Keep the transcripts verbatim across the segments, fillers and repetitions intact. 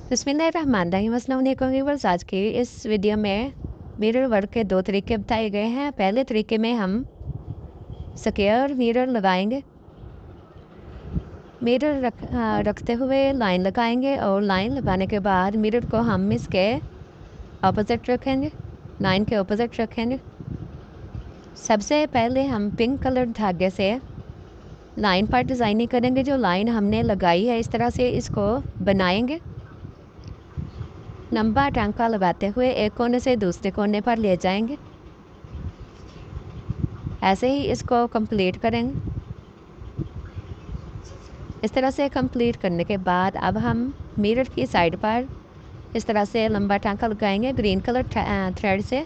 बिस्मिल्लाहिर्रहमानिर्रहीम। अस्सलाम वालेकुम व्यूअर्स, आज की इस वीडियो में मिरर वर्क के दो तरीके बताए गए हैं। पहले तरीके में हम स्क्वायर मिरर लगाएंगे। मिरर रख आ, रखते हुए लाइन लगाएंगे और लाइन लगाने के बाद मिरर को हम इसके ऑपोजिट रखेंगे, लाइन के ऑपोजिट रखेंगे। सबसे पहले हम पिंक कलर धागे से लाइन पर डिज़ाइनिंग करेंगे। जो लाइन हमने लगाई है इस तरह से इसको बनाएंगे। लंबा टांका लगाते हुए एक कोने से दूसरे कोने पर ले जाएंगे। ऐसे ही इसको कंप्लीट करेंगे। इस तरह से कंप्लीट करने के बाद अब हम मिरर की साइड पर इस तरह से लंबा टांका लगाएंगे ग्रीन कलर थ्रेड से।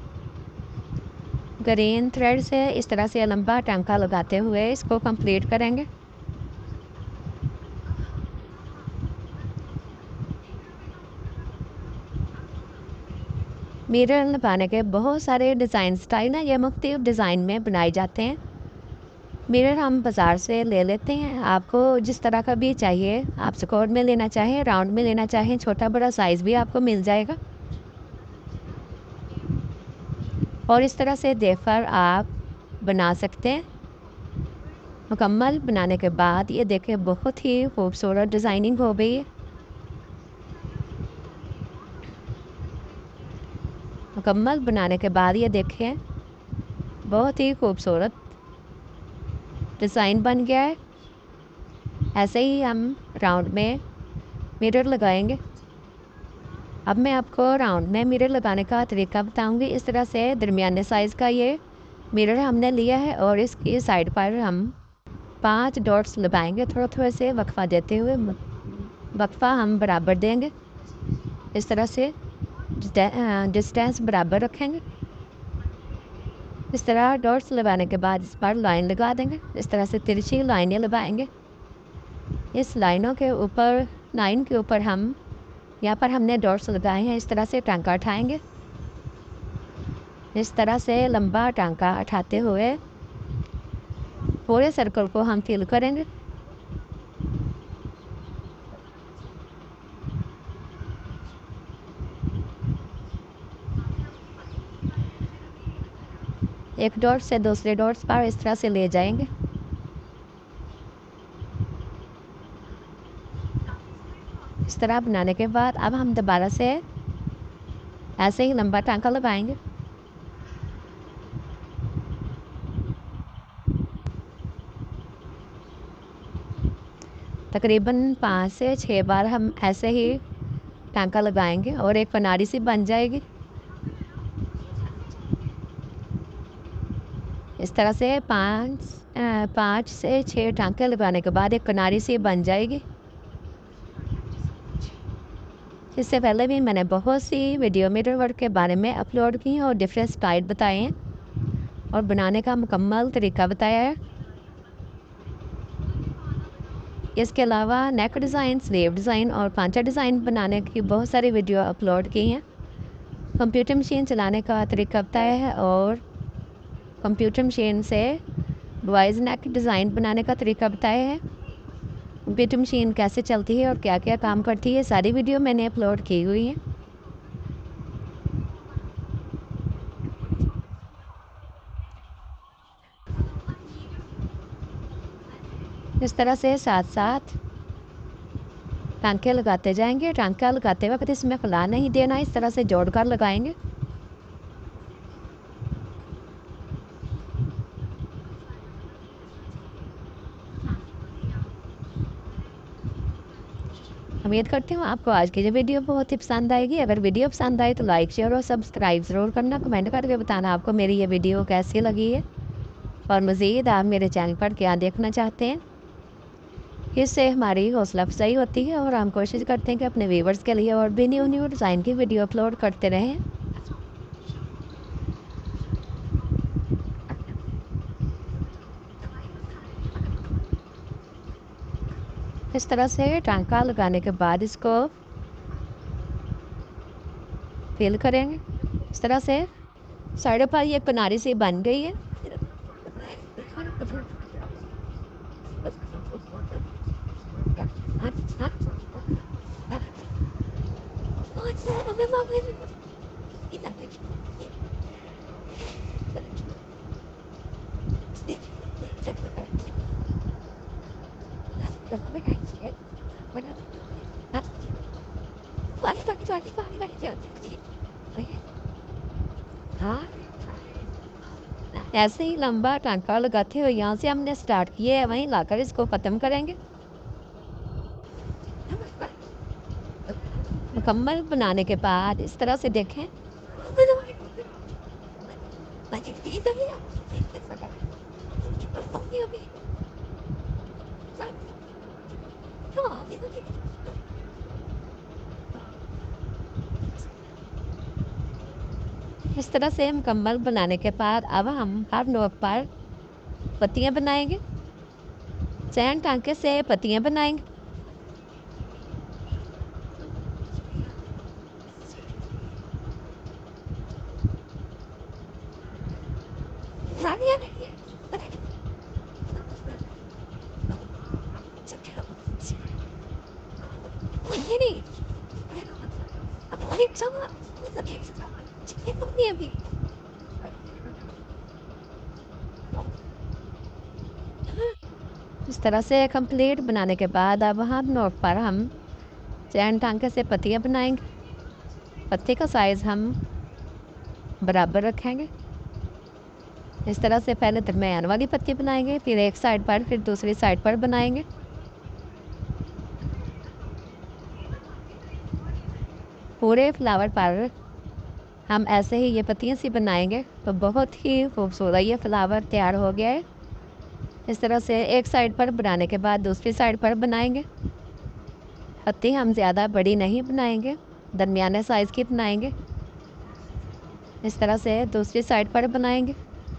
ग्रीन थ्रेड से इस तरह से लंबा टांका लगाते हुए इसको कंप्लीट करेंगे। मिरर लगाने के बहुत सारे डिज़ाइन स्टाइल हैं। ये मुख्तलिफ डिज़ाइन में बनाए जाते हैं। मिरर हम बाज़ार से ले लेते हैं। आपको जिस तरह का भी चाहिए, आप स्क्वायर में लेना चाहें, राउंड में लेना चाहें, छोटा बड़ा साइज़ भी आपको मिल जाएगा। और इस तरह से देखकर आप बना सकते हैं। मुकम्मल बनाने के बाद ये देखें, बहुत ही खूबसूरत डिज़ाइनिंग हो गई है। मुकम्मल बनाने के बाद ये देखें, बहुत ही खूबसूरत डिज़ाइन बन गया है। ऐसे ही हम राउंड में मिरर लगाएंगे। अब मैं आपको राउंड में मिरर लगाने का तरीका बताऊंगी। इस तरह से दरमियाने साइज़ का ये मिरर हमने लिया है और इसकी साइड पर हम पांच डॉट्स लगाएंगे। थोड़ा थोड़ा से वक्फा देते हुए, वक्फा हम बराबर देंगे। इस तरह से डिस्टेंस बराबर रखेंगे। इस तरह डॉट्स लगाने के बाद इस पर लाइन लगा देंगे। इस तरह से तिरछी लाइनें लगाएंगे। इस लाइनों के ऊपर, लाइन के ऊपर हम यहाँ पर हमने डॉट्स लगाए हैं, इस तरह से टांका उठाएंगे। इस तरह से लंबा टांका उठाते हुए पूरे सर्कल को हम फिल करेंगे। एक डॉट से दूसरे डॉट्स पर इस तरह से ले जाएंगे। इस तरह बनाने के बाद अब हम दोबारा से ऐसे ही लंबा टांका लगाएंगे। तकरीबन पाँच से छः बार हम ऐसे ही टांका लगाएंगे और एक किनारी सी बन जाएगी। इस तरह से पाँच पाँच से छः टांके लगाने के बाद एक किनारी सी बन जाएगी। इससे पहले भी मैंने बहुत सी वीडियो मिरर वर्क के बारे में अपलोड की हैं और डिफरेंट स्टाइल बताए हैं और बनाने का मुकम्मल तरीका बताया है। इसके अलावा नेक डिज़ाइन, स्लीव डिज़ाइन और पांचा डिज़ाइन बनाने की बहुत सारी वीडियो अपलोड की हैं। कंप्यूटर मशीन चलाने का तरीका बताया है और कंप्यूटर मशीन से बॉयज़ नेक डिज़ाइन बनाने का तरीका बताया है। कंप्यूटर मशीन कैसे चलती है और क्या क्या काम करती है, सारी वीडियो मैंने अपलोड की हुई है। इस तरह से साथ साथ टांके लगाते जाएंगे। टांका लगाते वक्त इसमें फैला नहीं देना, इस तरह से जोड़कर लगाएंगे। उम्मीद करती हूँ आपको आज की जो वीडियो बहुत ही पसंद आएगी। अगर वीडियो पसंद आए तो लाइक, शेयर और सब्सक्राइब ज़रूर करना। कमेंट करके बताना आपको मेरी ये वीडियो कैसी लगी है और मज़ीद आप मेरे चैनल पर क्या देखना चाहते हैं। इससे हमारी हौसला अफजाई होती है और हम कोशिश करते हैं कि अपने व्यूवर्स के लिए और भी न्यू न्यू डिज़ाइन की वीडियो अपलोड करते रहें। इस तरह से टांका लगाने के बाद इसको फिल करेंगे। इस तरह से साइड पर ये किनारी सी बन गई है। हाँ, ऐसे ही लंबा टांका लगाते हुए यहाँ से हमने स्टार्ट किया है, वहीं लाकर इसको ख़त्म करेंगे। मुकम्मल बनाने के बाद इस तरह से देखें, इस तरह से मुकम्मल बनाने के बाद अब हम हर नोक पर पत्तियां बनाएंगे, चैन टांके से पत्तियां बनाएंगे। इस तरह से कंप्लीट बनाने के बाद अब हम नोक पर हम चैन टांके से पत्तियां बनाएंगे। पत्ती का साइज़ हम बराबर रखेंगे। इस तरह से पहले दरमियान वाली पत्ती बनाएंगे, फिर एक साइड पर, फिर दूसरी साइड पर बनाएंगे। पूरे फ्लावर पर हम ऐसे ही ये पत्तियां सी बनाएंगे तो बहुत ही खूबसूरत ये फ्लावर तैयार हो गया है। इस तरह से एक साइड पर बनाने के बाद दूसरी साइड पर बनाएंगे। पत्ती हम ज़्यादा बड़ी नहीं बनाएंगे, दरमियाने साइज़ की बनाएंगे। इस तरह से दूसरी साइड पर बनाएंगे।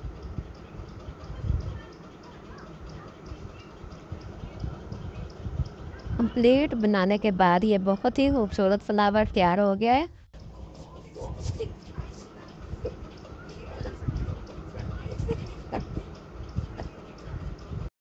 कंप्लीट बनाने के बाद ये बहुत ही खूबसूरत फ्लावर तैयार हो गया है।